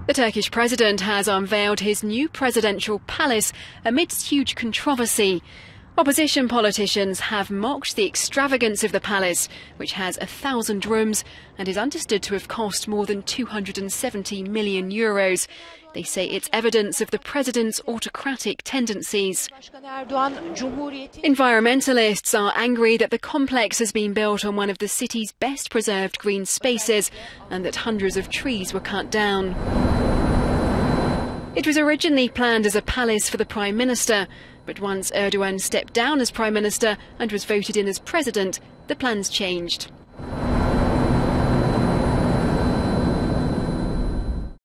The Turkish president has unveiled his new presidential palace amidst huge controversy. Opposition politicians have mocked the extravagance of the palace, which has 1,000 rooms and is understood to have cost more than €270 million. They say it's evidence of the president's autocratic tendencies. Environmentalists are angry that the complex has been built on one of the city's best preserved green spaces and that hundreds of trees were cut down. It was originally planned as a palace for the Prime Minister, but once Erdogan stepped down as Prime Minister and was voted in as President, the plans changed.